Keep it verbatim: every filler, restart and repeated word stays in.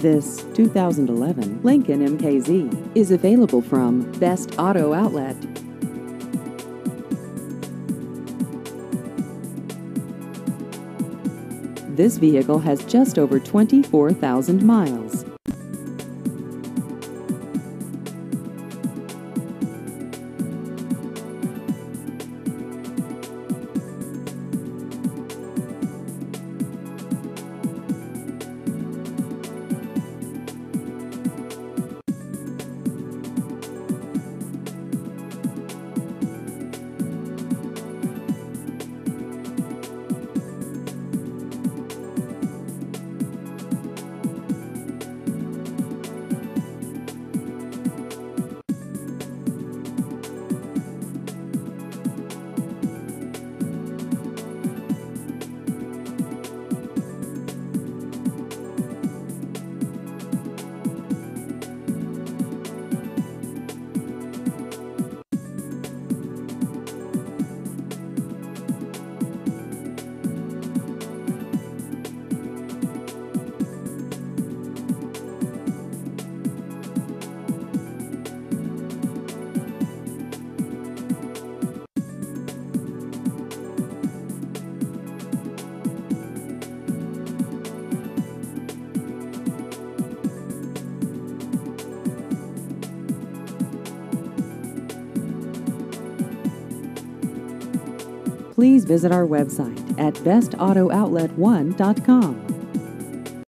This two thousand eleven Lincoln M K Z is available from Best Auto Outlet. This vehicle has just over twenty-four thousand miles. Please visit our website at best auto outlet one dot com.